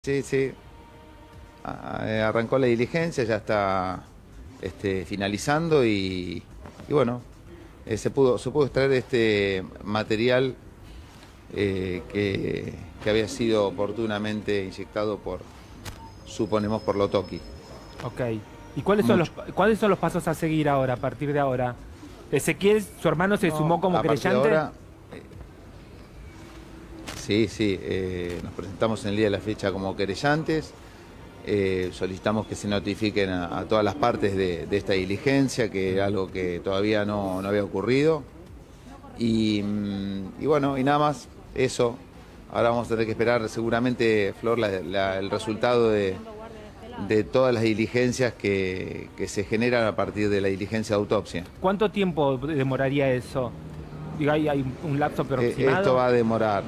Sí, sí. Arrancó la diligencia, ya está finalizando y bueno, se pudo extraer este material que había sido oportunamente inyectado suponemos, por Lotoki. Ok. ¿Y cuáles son los pasos a seguir ahora, a partir de ahora? Ezequiel, su hermano, se No, sumó como a partir de creyente. ahora, sí, sí, nos presentamos en el día de la fecha como querellantes. Solicitamos que se notifiquen a todas las partes de esta diligencia, que era algo que todavía no había ocurrido. Y bueno, y nada más, eso. Ahora vamos a tener que esperar seguramente, Flor, el resultado de todas las diligencias que se generan a partir de la diligencia de autopsia. ¿Cuánto tiempo demoraría eso? Digo, ¿hay un lapso aproximado? Esto va a demorar,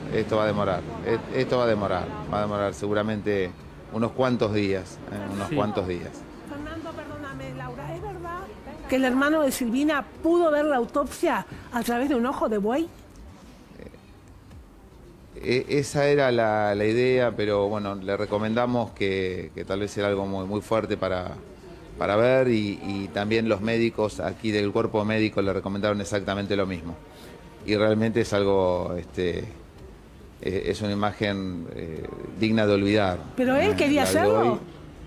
va a demorar seguramente unos cuantos días, unos Sí. cuantos días. Fernando, perdóname, Laura, ¿es verdad que el hermano de Silvina pudo ver la autopsia a través de un ojo de buey? Esa era la idea, pero bueno, le recomendamos que tal vez era algo muy fuerte para ver y también los médicos aquí del cuerpo médico le recomendaron exactamente lo mismo. Y realmente es algo, es una imagen digna de olvidar. ¿Pero él quería La de hacerlo? hoy,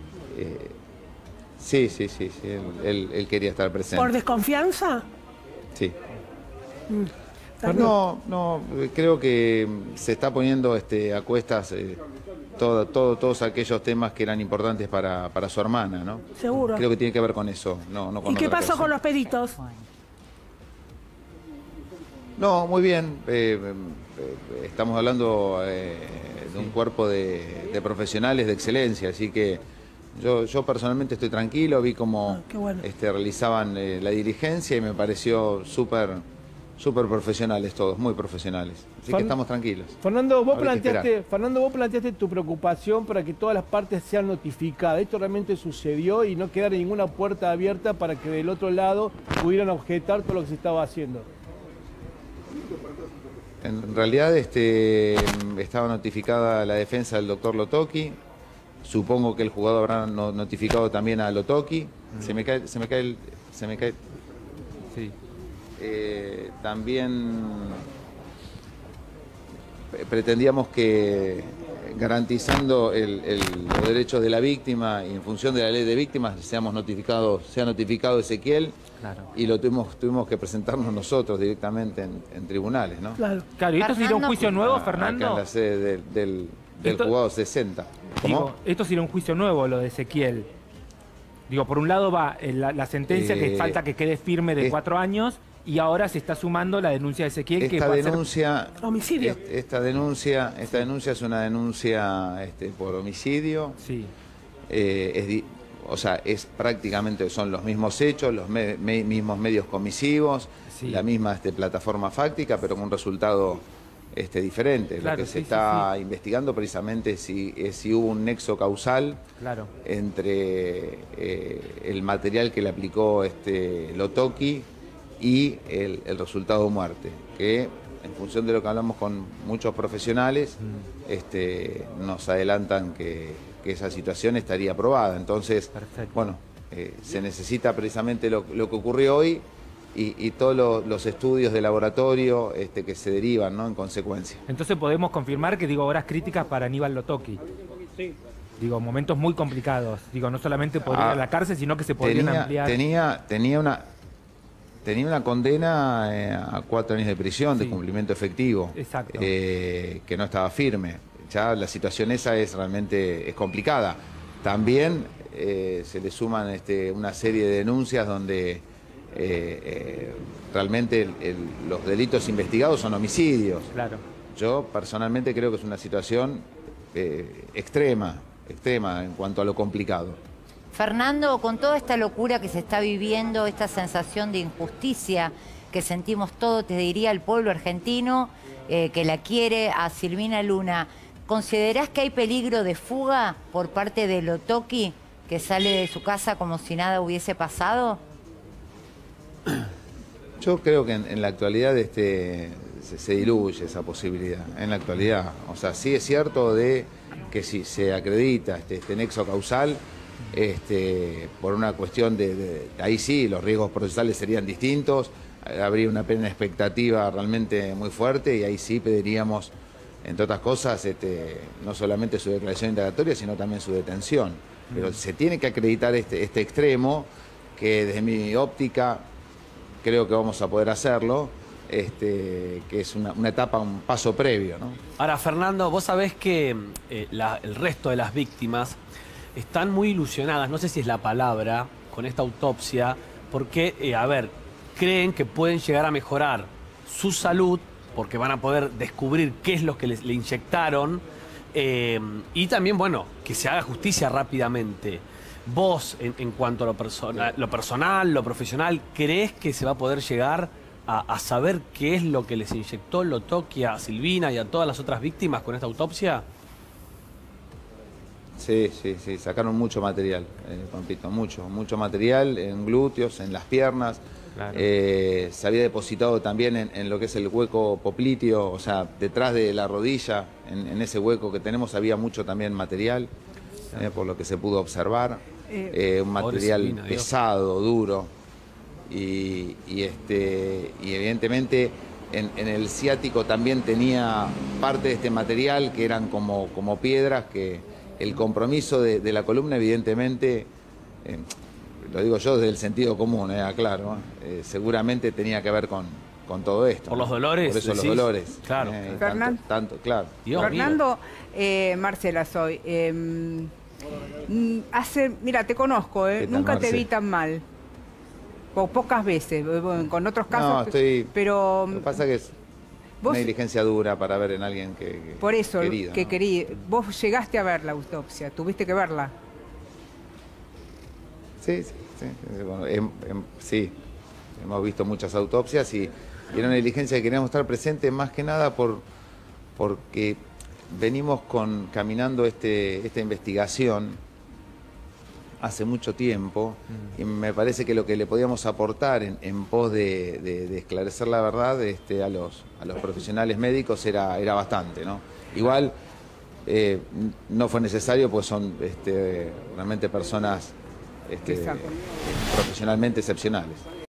sí, él quería estar presente. ¿Por desconfianza? Sí. Está bien. No, creo que se está poniendo a cuestas todos aquellos temas que eran importantes para su hermana, ¿no? Seguro. Creo que tiene que ver con eso, no con ¿Y qué otra pasó cosa. con los peritos? No, muy bien. Estamos hablando de un cuerpo de profesionales de excelencia, así que yo personalmente estoy tranquilo, vi cómo Qué bueno. realizaban la diligencia y me pareció súper profesionales todos, muy profesionales. Así que estamos tranquilos. Fernando, Habrá que esperar. vos planteaste tu preocupación para que todas las partes sean notificadas. Esto realmente sucedió y no quedara ninguna puerta abierta para que del otro lado pudieran objetar todo lo que se estaba haciendo. En realidad estaba notificada la defensa del doctor Lotoki. Supongo que el jugador habrá notificado también a Lotoki. Se me cae Sí. También pretendíamos que garantizando los derechos de la víctima y en función de la ley de víctimas sea notificado Ezequiel. Claro. Y lo tuvimos que presentarnos nosotros directamente en tribunales, ¿no? Claro. Claro, ¿y esto sería un juicio nuevo, Acá Fernando? en la sede del Esto- juzgado 60. ¿Cómo? Digo, esto sería un juicio nuevo, lo de Ezequiel. Digo, por un lado va la sentencia que falta que quede firme de 4 años y ahora se está sumando la denuncia de Ezequiel que Esta va a ser... denuncia, Homicidio. esta denuncia es una denuncia por homicidio. Sí, O sea, es prácticamente, son los mismos hechos, los mismos medios comisivos, Sí. la misma plataforma fáctica, pero con un resultado diferente. Claro, Lo que se sí, está investigando precisamente es si hubo un nexo causal claro. entre el material que le aplicó Lotoki y el resultado de muerte, que en función de lo que hablamos con muchos profesionales, nos adelantan que esa situación estaría aprobada. Entonces, Perfecto. bueno, se necesita precisamente lo que ocurrió hoy y todos los estudios de laboratorio que se derivan, ¿no?, en consecuencia. Entonces podemos confirmar que, digo, horas críticas para Aníbal Lotoki. Digo, momentos muy complicados. Digo, no solamente podría ir a la cárcel, sino que se podrían ampliar. Tenía una condena a 4 años de prisión, Sí. de cumplimiento efectivo, Exacto. que no estaba firme. Ya la situación esa es realmente complicada. También se le suman una serie de denuncias donde realmente los delitos investigados son homicidios. Claro. Yo personalmente creo que es una situación extrema en cuanto a lo complicado. Fernando, con toda esta locura que se está viviendo, esta sensación de injusticia que sentimos todos, te diría el pueblo argentino que la quiere a Silvina Luna, ¿considerás que hay peligro de fuga por parte de Lotoki, que sale de su casa como si nada hubiese pasado? Yo creo que en la actualidad se diluye esa posibilidad en la actualidad. O sea, sí es cierto de que si se acredita este nexo causal, por una cuestión ahí sí, los riesgos procesales serían distintos, habría una pena expectativa realmente muy fuerte y ahí sí pediríamos, entre otras cosas, no solamente su declaración indagatoria, sino también su detención. Pero se tiene que acreditar este extremo, que desde mi óptica creo que vamos a poder hacerlo, que es una etapa, un paso previo, ¿no? Ahora, Fernando, vos sabés que el resto de las víctimas están muy ilusionadas, no sé si es la palabra, con esta autopsia, porque, creen que pueden llegar a mejorar su salud, porque van a poder descubrir qué es lo que le inyectaron, y también, bueno, que se haga justicia rápidamente. Vos, en cuanto a lo personal, lo profesional, ¿crees que se va a poder llegar a saber qué es lo que les inyectó Lotoki a Silvina y a todas las otras víctimas con esta autopsia? Sí, sacaron mucho material, Pampito, mucho material en glúteos, en las piernas. Claro. Se había depositado también en lo que es el hueco popliteo, o sea, detrás de la rodilla, en ese hueco que tenemos había mucho también material, por lo que se pudo observar. Un material Silvina, pesado, duro, y evidentemente en el ciático también tenía parte de este material que eran como piedras, que el compromiso de la columna evidentemente, lo digo yo desde el sentido común, aclaro, seguramente tenía que ver con todo esto. ¿Por los dolores? Por eso los dolores. Claro. Tanto, claro. Fernando, Marcela soy. Mira, te conozco, nunca Marce? te vi tan mal. Pocas veces, con otros casos. No, pero lo que pasa que es una diligencia dura para ver en alguien que por eso, querido, que ¿no? quería. Vos llegaste a ver la autopsia, tuviste que verla. Sí. Bueno, sí, hemos visto muchas autopsias y era una diligencia que queríamos estar presentes más que nada porque venimos caminando esta investigación hace mucho tiempo y me parece que lo que le podíamos aportar en pos de esclarecer la verdad a los profesionales médicos era bastante, ¿no? Igual no fue necesario, pues son realmente personas profesionalmente excepcionales.